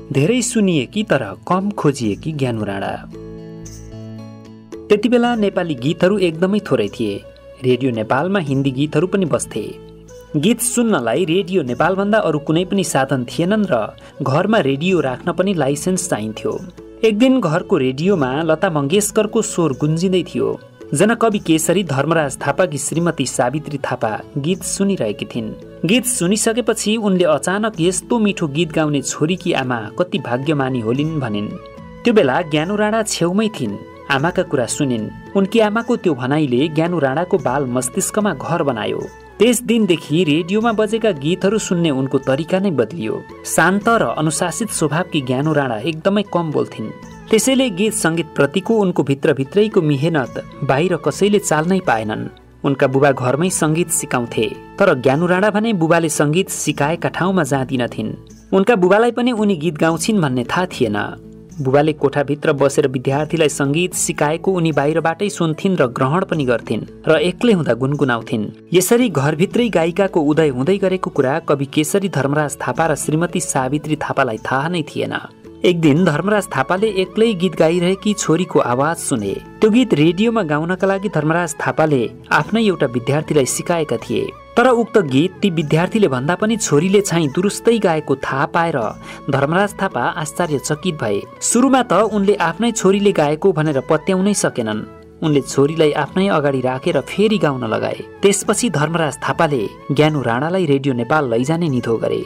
धेरै सुनिएकी तर कम खोजिएकी ज्ञानु राणा। त्यति बेला नेपाली गीतहरू एकदमै थोरै थिए। रेडियो नेपालमा हिन्दी गीतहरू पनि बस्थे। गीत सुन्नलाई रेडियो नेपालभन्दा अरू कुनै पनि साधन थिएनन् र घरमा रेडियो राख्न पनि लाइसेन्स चाहिन्थ्यो। एक दिन घरको रेडियोमा लता मङ्गेशकरको स्वर गुन्जिँदै थियो। जनकवि केसरी धर्मराज थापाकी श्रीमती सावित्री थापा गीत सुनिरहेकी थिइन्। गीत सुनिसकेपछि उनले अचानक यस्तो मिठो गीत गाउने छोरीकी आमा कति भाग्यमानी होलिन् भनिन्। त्यो बेला ज्ञानु राणा छेउमै थिइन्। आमाका कुरा सुनिन्। उनकी आमाको त्यो भनाइले ज्ञानु राणाको बाल मस्तिष्कमा घर बनायो। त्यस दिनदेखि रेडियोमा बजेका गीतहरू सुन्ने उनको तरिका नै बदलियो। शान्त र अनुशासित स्वभावकी ज्ञानु राणा एकदमै कम बोल्थिन्। त्यसैले गीत सङ्गीत प्रतिको उनको भित्रभित्रैको मिहिनेत बाहिर कसैले चाल्नै पाएनन्। उनका बुबा घरमै सङ्गीत सिकाउँथे, तर ज्ञानु राणा भने बुबाले सङ्गीत सिकाएका ठाउँमा जाँदिनथिन्। उनका बुबालाई पनि उनी गीत गाउँछिन् भन्ने थाहा थिएन। बुबाले कोठाभित्र बसेर विद्यार्थीलाई सङ्गीत सिकाएको उनी बाहिरबाटै सुन्थिन् र ग्रहण पनि गर्थिन् र एक्लै हुँदा गुनगुनाउँथिन्। यसरी घरभित्रै गायिकाको उदय हुँदै गरेको कुरा कवि केसरी धर्मराज थापा र श्रीमती सावित्री थापालाई थाहा नै थिएन। एक दिन धर्मराज थापाले एक्लै गीत गाइरहेकी छोरीको आवाज सुने। त्यो गीत रेडियोमा गाउनका लागि धर्मराज थापाले आफ्नै एउटा विद्यार्थीलाई सिकाएका थिए। तर उक्त गीत ती विद्यार्थीले भन्दा पनि छोरीले चाहिँ दुरुस्तै गाएको थाहा पाएर धर्मराज थापा आश्चर्यचकित भए। सुरुमा त उनले आफ्नै छोरीले गाएको भनेर पत्याउनै सकेनन्। उनले छोरीलाई आफ्नै अगाडि राखेर फेरि गाउन लगाए। त्यसपछि धर्मराज थापाले ज्ञानु राणालाई रेडियो नेपाल लैजाने निधो गरे।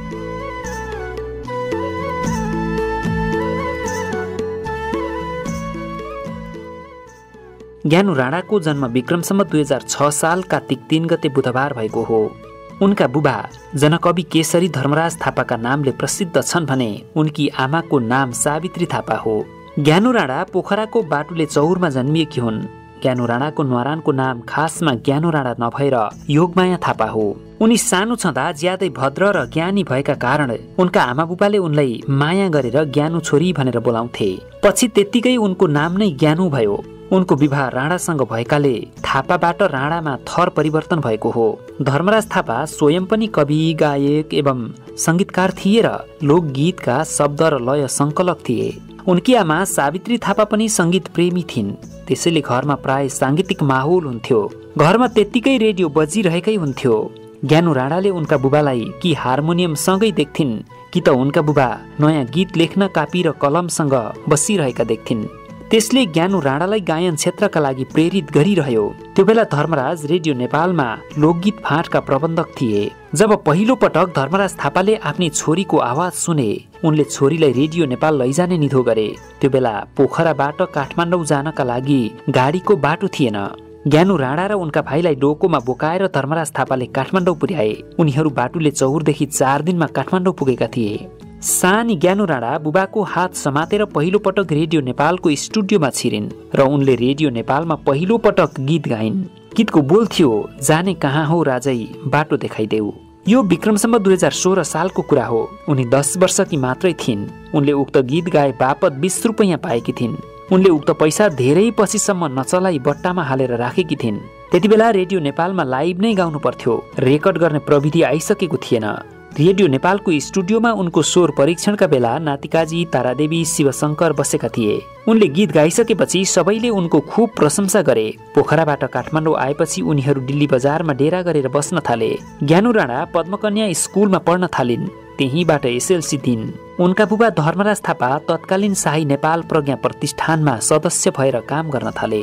ज्ञानु राणाको जन्म विक्रमसम्म 2006 साल कार्तिक 3 गते बुधबार भएको हो। उनका बुबा जनकवि केसरी धर्मराज थापाका नामले प्रसिद्ध छन् भने उनकी आमाको नाम सावित्री थापा हो। ज्ञानु राणा पोखराको बाटुले चौरमा जन्मिएकी हुन्। ज्ञानु राणाको न्वारानको नाम खासमा ज्ञानु राणा नभएर योगमाया थापा हो। उनी सानो छँदा ज्यादै भद्र र ज्ञानी भएका कारण उनका आमा बुबाले उनलाई माया गरेर ज्ञानु छोरी भनेर बोलाउँथे। पछि त्यत्तिकै उनको नाम नै ज्ञानु भयो। उनको विवाह राणासँग भएकाले थापाबाट राणामा थर परिवर्तन भएको हो। धर्मराज थापा स्वयं पनि कवि, गायक एवं संगीतकार थिए र लोकगीतका शब्द र लय संकलक थिए। उनकी आमा सावित्री थापा पनि संगीत प्रेमी थिइन्। त्यसैले घरमा प्राय सांगीतिक माहौल हुन्थ्यो। घरमा त्यत्तिकै रेडियो बजिरहेकै हुन्थ्यो। ज्ञानु राणाले उनका बुबालाई कि हार्मोनियम सँगै देख्थिन् कि त उनका बुबा नयाँ गीत लेख्न कापी र कलमसँग बसिरहेका देख्थिन्। त्यसले ज्ञानु राणालाई गायन क्षेत्रका लागि प्रेरित गरिरह्यो। त्यो बेला धर्मराज रेडियो नेपालमा लोकगीत फाँटका प्रबन्धक थिए। जब पहिलो पटक धर्मराज थापाले आफ्नी छोरीको आवाज सुने, उनले छोरीलाई रेडियो नेपाल लैजाने निधो गरे। त्यो बेला पोखराबाट काठमाडौँ जानका लागि गाडीको बाटो थिएन। ज्ञानु राणा र उनका भाइलाई डोकोमा बोकाएर धर्मराज थापाले काठमाडौँ पुर्याए। उनीहरू बाटुले चौरदेखि 4 दिनमा काठमाडौँ पुगेका थिए। सानी ज्ञानु राणा बुबाको हात समातेर पहिलो पटक रेडियो नेपालको स्टुडियोमा छिरिन् र उनले रेडियो नेपालमा पहिलो पटक गीत गाइन्। गीतको बोल थियो, जाने कहाँ हो राजै बाटो देखाइदेऊ। यो विक्रमसम्म 2016 सालको कुरा हो। उनी 10 वर्षकी मात्रै थिइन्। उनले उक्त गीत गाए बापत 20 रुपैयाँ पाएकी थिइन्। उनले उक्त पैसा धेरै पछिसम्म नचलाई बट्टामा हालेर राखेकी थिइन्। त्यति बेला रेडियो नेपालमा लाइभ नै गाउनु पर्थ्यो। रेकर्ड गर्ने प्रविधि आइसकेको थिएन। रेडियो नेपालको स्टुडियोमा उनको स्वर परीक्षणका बेला नातिकाजी तारादेवी शिवशंकर बसेका थिए। उनले गीत गाइसकेपछि सबैले उनको खूब प्रशंसा गरे। पोखराबाट काठमाडौँ आएपछि उनीहरू दिल्ली बजारमा डेरा गरेर बस्न थाले। ज्ञानु राणा पद्मकन्या स्कुलमा पढ्न थालिन्। त्यहीँबाट एसएलसी दिइन्। उनका बुबा धर्मराज थापा तत्कालीन शाही नेपाल प्रज्ञा प्रतिष्ठानमा सदस्य भएर काम गर्न थाले।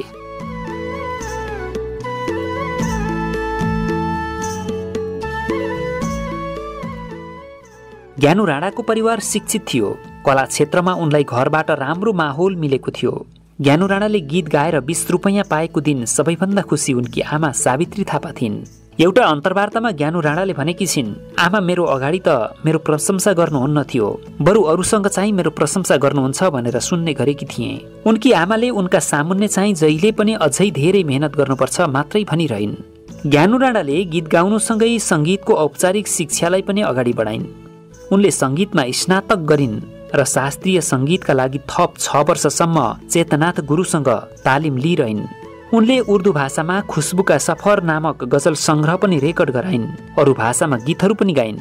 ज्ञानु राणाको परिवार शिक्षित थियो। कला क्षेत्रमा उनलाई घरबाट राम्रो माहौल मिलेको थियो। ज्ञानु राणाले गीत गाएर 20 रुपैयाँ पाएको दिन सबैभन्दा खुसी उनकी आमा सावित्री थापा थिइन्। एउटा अन्तर्वार्तामा ज्ञानु राणाले भनेकी छिन्, आमा मेरो अगाडि त मेरो प्रशंसा गर्नुहुन्न थियो, बरु अरूसँग चाहिँ मेरो प्रशंसा गर्नुहुन्छ भनेर सुन्ने गरेकी थिएँ। उनकी आमाले उनका सामुन्ने चाहिँ जहिले पनि अझै धेरै मेहनत गर्नुपर्छ मात्रै भनिरहन्। ज्ञानु राणाले गीत गाउनुसँगै सङ्गीतको औपचारिक शिक्षालाई पनि अगाडि बढाइन्। उनले सङ्गीतमा स्नातक गरिन् र शास्त्रीय सङ्गीतका लागि थप 6 वर्षसम्म चेतनाथ गुरुसँग तालिम लिइरहन्। उनले उर्दू भाषामा खुशबुका सफर नामक गजल सङ्ग्रह पनि रेकर्ड गराइन्। अरू भाषामा गीतहरू पनि गाइन्।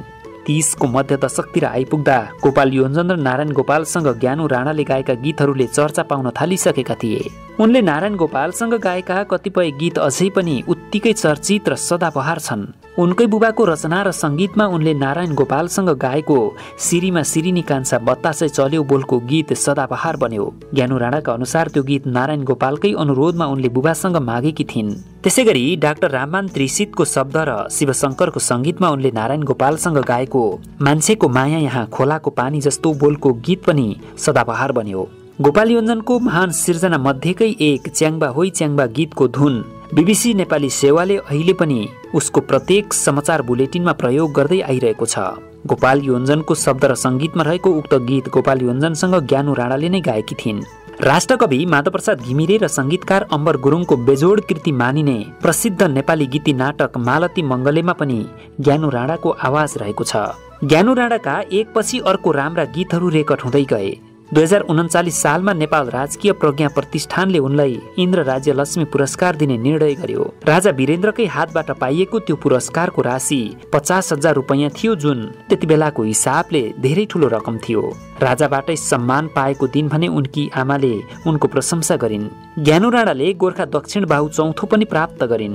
30 को मध्य दशकतिर आइपुग्दा गोपाल योन्जन र नारायण गोपालसँग ज्ञानु राणाले गाएका गीतहरूले चर्चा पाउन थालिसकेका थिए। उनले नारायण गोपालसँग गाएका कतिपय गीत अझै पनि उत्तिकै चर्चित र सदाबहार छन्। उनकै बुबाको रचना र सङ्गीतमा उनले नारायण गोपालसँग गाएको सिरीमा सिरिनी कान्छा बतासै चल्यो बोलको गीत सदाबहार बन्यो। ज्ञानु राणाका अनुसार त्यो गीत नारायण गोपालकै अनुरोधमा उनले बुबासँग मागेकी थिइन्। त्यसैगरी डाक्टर राममान त्रिसितको शब्द र शिवशङ्करको सङ्गीतमा उनले नारायण गोपालसँग गाएको मान्छेको माया यहाँ खोलाको पानी जस्तो बोलको गीत पनि सदाबहार बन्यो। गोपाल योन्जनको महान सिर्जना मध्येकै एक च्याङ्बा होइ च्याङ्बा गीतको धुन बीबीसी नेपाली सेवाले अहिले पनि उसको प्रत्येक समाचार बुलेटिनमा प्रयोग गर्दै आइरहेको छ। गोपाल योन्जनको शब्द र सङ्गीतमा रहेको उक्त गीत गोपाल योन्जनसँग ज्ञानु राणाले नै गाएकी थिइन्। राष्ट्रकवि माधवप्रसाद घिमिरे र सङ्गीतकार अम्बर गुरुङको बेजोड कृति मानिने प्रसिद्ध नेपाली गीति नाटक मालती मङ्गलेमा पनि ज्ञानु राणाको आवाज रहेको छ। ज्ञानु राणाका एकपछि अर्को राम्रा गीतहरू रेकर्ड हुँदै गए। 2039 सालमा नेपाल राजकीय प्रज्ञा प्रतिष्ठानले उनलाई इन्द्र राज्य लक्ष्मी पुरस्कार दिने निर्णय गर्यो। राजा वीरेन्द्रकै हातबाट पाइएको त्यो पुरस्कारको राशि 50,000 रुपैयाँ थियो, जुन त्यति बेलाको हिसाबले धेरै ठुलो रकम थियो। राजाबाटै सम्मान पाएको दिन भने उनकी आमाले उनको प्रशंसा गरिन्। ज्ञानु राणाले गोर्खा दक्षिण बाहु चौथो पनि प्राप्त गरिन्।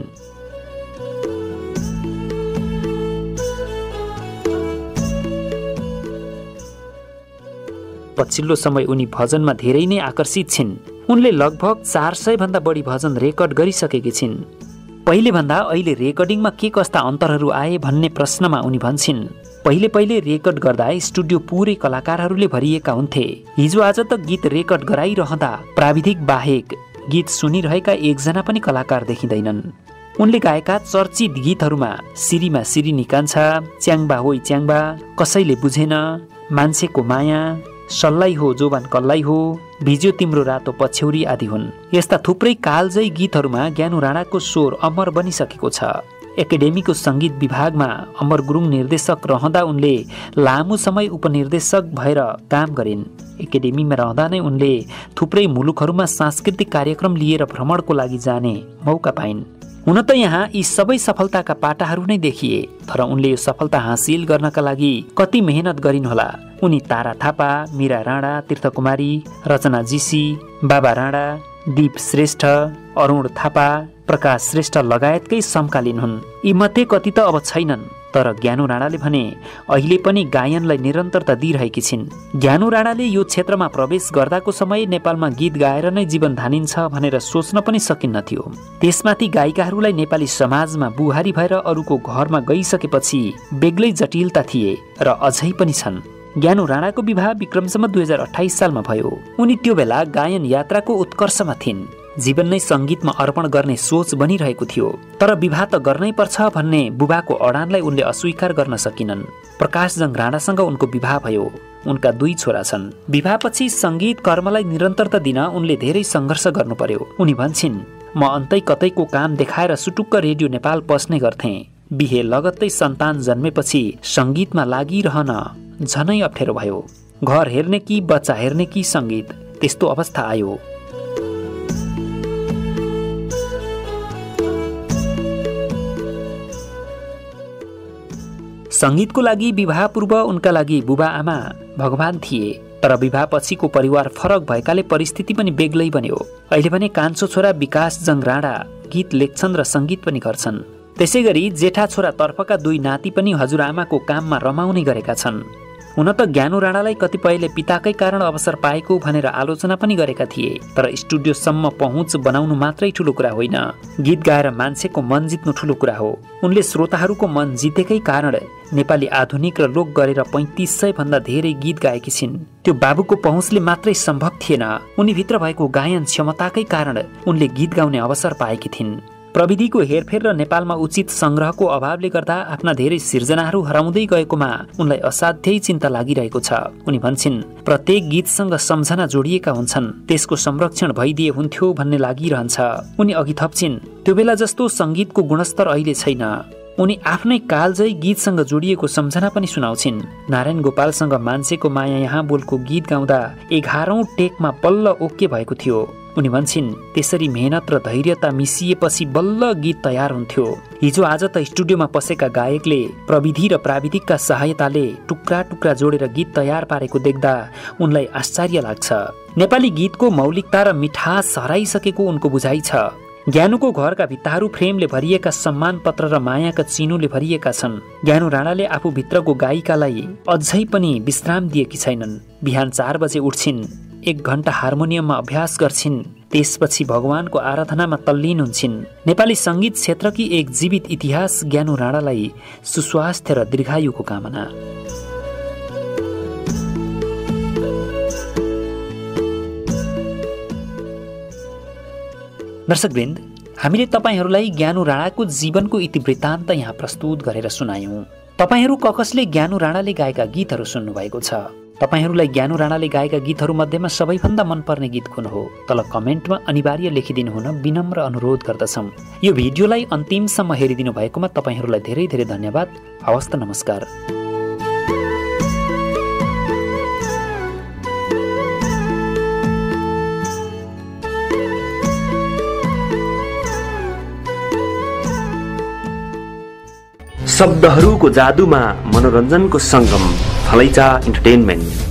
पछिल्लो समय उनी भजनमा धेरै नै आकर्षित छिन्। उनले लगभग 400 भन्दा बढी भजन रेकर्ड गरिसकेकी छिन्। पहिले भन्दा अहिले रेकर्डिङमा के कस्ता अन्तरहरू आए भन्ने प्रश्नमा उनी भन्छिन्, पहिले रेकर्ड गर्दा स्टुडियो पुरै कलाकारहरूले भरिएका हुन्थे। हिजो आज त गीत रेकर्ड गराइरहँदा प्राविधिक बाहेक गीत सुनिरहेका एकजना पनि कलाकार देखिँदैनन्। उनले गाएका चर्चित गीतहरूमा सिरीमा सिरिनी कान्छा, च्याङ्बा होइ च्याङ्बा, कसैले बुझेन, मान्छेको माया, सल्लाई हो जोबान कल्लाई हो, भिज्यो तिम्रो रातो पछ्यौरी आदि हुन्। यस्ता थुप्रै कालजयी गीतहरूमा ज्ञानु राणाको स्वर अमर बनिसकेको छ। एकाडेमीको सङ्गीत विभागमा अमर गुरुङ निर्देशक रहँदा उनले लामो समय उपनिर्देशक भएर काम गरिन्। एकाडेमीमा रहँदा नै उनले थुप्रै मुलुकहरूमा सांस्कृतिक कार्यक्रम लिएर भ्रमणको लागि जाने मौका पाइन्। हुन त यहाँ यी सबै सफलताका पाटाहरू नै देखिए, तर उनले यो सफलता हासिल गर्नका लागि कति मेहनत गरिन् होला। उनी तारा थापा, मीरा राणा, तीर्थकुमारी, रचना जीसी, बाबा राणा, दीप श्रेष्ठ, अरुण थापा, प्रकाश श्रेष्ठ लगायतकै समकालीन हुन्। यी मध्ये कति त अब छैनन्, तर ज्ञानु राणाले भने अहिले पनि गायनलाई निरन्तरता दिइरहेकी छिन्। ज्ञानु राणाले यो क्षेत्रमा प्रवेश गर्दाको समय नेपालमा गीत गाएर नै जीवन धानिन्छ भनेर सोच्न पनि सकिन्न थियो। त्यसमाथि गायिकाहरूलाई नेपाली समाजमा बुहारी भएर अरूको घरमा गइसकेपछि बेग्लै जटिलता थिए र अझै पनि छन्। ज्ञानु राणाको विवाह विक्रमसम्म 2028 सालमा भयो। उनी त्यो बेला गायन यात्राको उत्कर्षमा थिइन्। जीवन नै सङ्गीतमा अर्पण गर्ने सोच बनिरहेको थियो, तर विवाह त गर्नै पर्छ भन्ने बुबाको अडानलाई उनले अस्वीकार गर्न सकिनन्। प्रकाशजङ राणासँग उनको विवाह भयो। उनका 2 छोरा छन्। विवाहपछि सङ्गीत कर्मलाई निरन्तरता दिन उनले धेरै सङ्घर्ष गर्नु पर्यो। उनी भन्छिन्, म अन्तै कतैको काम देखाएर सुटुक्क रेडियो नेपाल पस्ने गर्थेँ। बिहे लगत्तै सन्तान जन्मेपछि सङ्गीतमा लागिरहन झनै अप्ठ्यारो भयो। घर हेर्ने कि बच्चा हेर्ने कि सङ्गीत, त्यस्तो अवस्था आयो। सङ्गीतको लागि विवाह पूर्व उनका लागि बुबा आमा भगवान थिए, तर विवाह पछिको परिवार फरक भएकाले परिस्थिति पनि बेग्लै बन्यो। अहिले भने कान्छो छोरा विकासजङ राणा गीत लेख्छन् र सङ्गीत पनि गर्छन्। त्यसैगरी जेठा छोरा तर्फका 2 नाति पनि हजुरआमाको काममा रमाउने गरेका छन्। हुन त ज्ञानु राणालाई कतिपयले पिताकै कारण अवसर पाएको भनेर आलोचना पनि गरेका थिए, तर स्टुडियोसम्म पहुँच बनाउनु मात्रै ठुलो कुरा होइन, गीत गाएर मान्छेको मन जित्नु ठुलो कुरा हो। उनले श्रोताहरूको मन जितेकै कारण नेपाली आधुनिक र लोक गरेर 3500 भन्दा धेरै गीत गाएकी छिन्। त्यो बाबुको पहुँचले मात्रै सम्भव थिएन, उनीभित्र भएको गायन क्षमताकै कारण उनले गीत गाउने अवसर पाएकी थिइन्। प्रविधिको हेरफेर र नेपालमा उचित सङ्ग्रहको अभावले गर्दा आफ्ना धेरै सिर्जनाहरू हराउँदै गएकोमा उनलाई असाध्यै चिन्ता लागिरहेको छ। उनी भन्छिन्, प्रत्येक गीतसँग सम्झना जोडिएका हुन्छन्, त्यसको संरक्षण भइदिए हुन्थ्यो भन्ने लागिरहन्छ। उनी अघि थप्छिन्, त्यो बेला जस्तो सङ्गीतको गुणस्तर अहिले छैन। उनी आफ्नै कालजयी गीतसँग जोडिएको सम्झना पनि सुनाउँछिन्। नारायण गोपालसँग मान्छेको माया यहाँ बोलको गीत गाउँदा 11औं टेकमा बल्ल ओके भएको थियो। उनी भन्छन्, त्यसरी मेहनत र धैर्यता मिसिएपछि बल्ल गीत तयार हुन्थ्यो। हिजो आज त स्टुडियोमा पसेका गायकले प्रविधि र प्राविधिकका सहायताले टुक्रा टुक्रा जोडेर गीत तयार पारेको देख्दा उनलाई आश्चर्य लाग्छ। नेपाली गीतको मौलिकता र मिठास हराइसकेको उनको बुझाइ छ। ज्ञानुको घरका भित्ताहरू फ्रेमले भरिएका सम्मान पत्र र मायाका चिनोले भरिएका छन्। ज्ञानु राणाले आफूभित्रको गायिकालाई अझै पनि विश्राम दिएकी छैनन्। बिहान 4 बजे उठ्छिन्, 1 घण्टा हार्मोनियममा अभ्यास गर्छिन्, त्यसपछि भगवानको आराधनामा तल्लीन हुन्छन्। नेपाली संगीत क्षेत्रकी एक जीवित इतिहास ज्ञानु राणालाई सुस्वास्थ्य र दीर्घायुको कामना। दर्शकवृन्द, हामीले तपाईहरूलाई ज्ञानु राणाको जीवनको इतिवृत्तान्त यहाँ प्रस्तुत गरेर सुनायौं। तपाईहरू कसले ज्ञानु राणाले गाएका गीतहरू सुन्नुभएको छ? तपाईहरूलाई ज्ञानु राणाले गाएका गीतहरू मध्येमा सबैभन्दा मनपर्ने गीत कुन हो? तल कमेन्टमा अनिवार्य लेखिदिनु हुन विनम्र अनुरोध गर्दछौं। यो भिडियोलाई अन्तिमसम्म हेरिदिनु भएकोमा तपाईहरूलाई धेरै धेरै धन्यवाद। हवस् त, नमस्कार। शब्दहरूको जादुमा मनोरञ्जनको सङ्गम, थलैचा इन्टरटेनमेन्ट।